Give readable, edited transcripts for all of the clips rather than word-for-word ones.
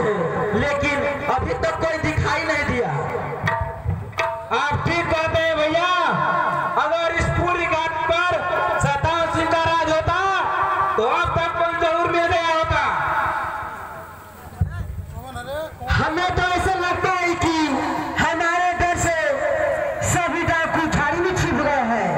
थे, लेकिन अभी तक कोई दिखाई नहीं दिया। आप ठीक कहते हैं भैया। अगर इस पूरी घाट पर शैतान सिंह का राज होता तो अब तक कोई जरूर मिल गया होता। हमें तो ऐसा लगता है कि हमारे डर से सभी डाकू झाड़ी में छिप गए हैं।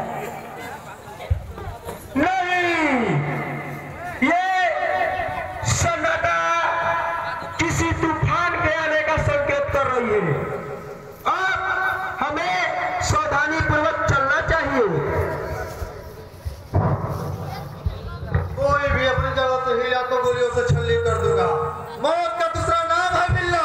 नहीं, ये सन्नाटा किसी तूफान के आने का संकेत कर रही है। अब हमें सावधानी पूर्वक चलना चाहिए। कोई भी अपनी जगह से हिला तो गोलियों से छल्ली कर दूंगा। मौत का दूसरा नाम है बिल्ला।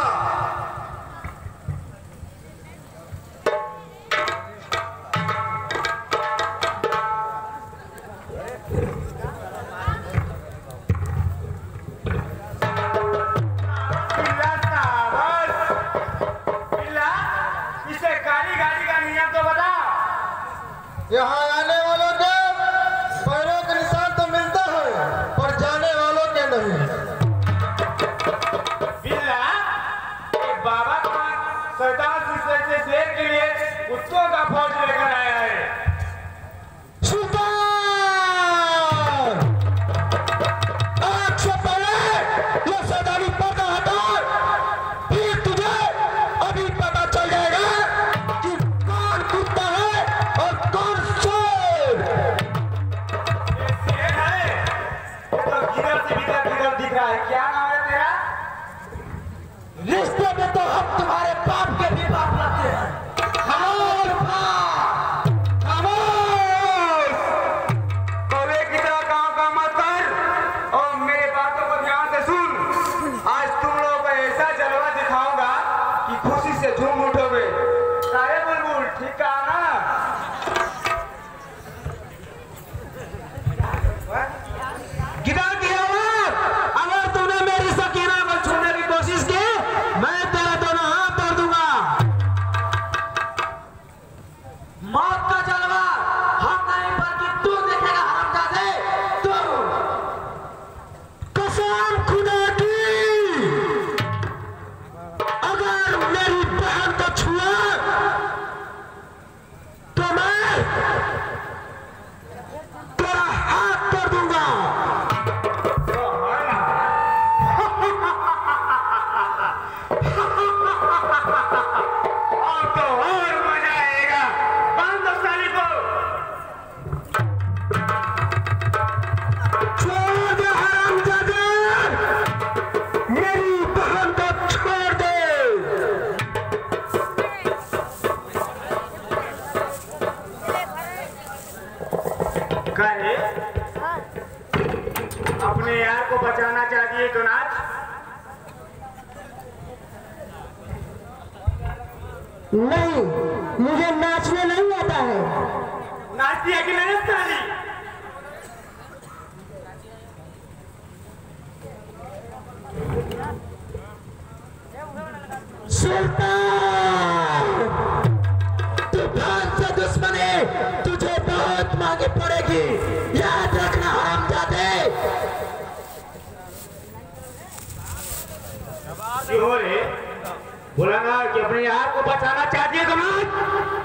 इसे काली गाड़ी का नियम तो बता। यहाँ आने वालों के पैरों के निशान तो मिलता है, पर जाने वालों के नहीं। बिल्ला, एक बाबा का शैतान सिंह से शेर के लिए कुत्तों का फौज लेकर आया है। सुल्तान, आज से पहले ये सैतानी पर्दा हटा, फिर तुझे अभी पता चल जाएगा कि कौन कुत्ता है और कौन शेर। ये शेर है, ये तो गिदड़ से गिदड़ दिख रहा है। क्या नाम है तेरा? रिश्ते में तो हम तुम्हारे बाप के भी बाप लगते हैं। खामोश बाप, खामोश। कौवे की तरह काम का मत कर और मेरे बातों को ध्यान से सुन। आज तुम लोगों को ऐसा जलवा दिखाऊंगा कि खुशी से झूम उठोगे। सारे बुलबुल ठीक कहा ना? गिटार की आवाज, अगर तूने मेरी सकीना को छूने की कोशिश की, मैं तेरे दोनों हाथ तोड़ दूंगा। मौत का जलवा हम नहीं बल्कि तू देखेगा हरामजादे। तू कसम खुदा की, अगर मेरी बहन को छुआ तो मैं तेरा हाथ तोड़ दूंगा। और तो और मजा आएगा। बांध दो साली को। छोड़ दे हरामजादे, मेरी बहन को छोड़ दे। कहे अपने यार को बचाना चाहिए तो नाच। नहीं, मुझे नाचने नहीं आता है। नाचती है कि नहीं साली? सुल्तान, तूफान से दुश्मनी तुझे बहुत महंगी पड़ेगी, याद रखना हरामजादे। क्यों रे? बोला ना कि अपने यार को बचाना चाहती है तो नाच।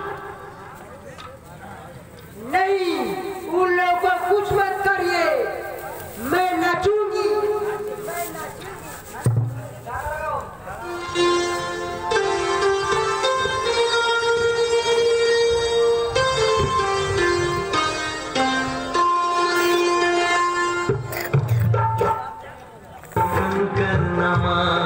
नहीं, उन लोगों को कुछ मत करिए, मैं नाचूंगी। करना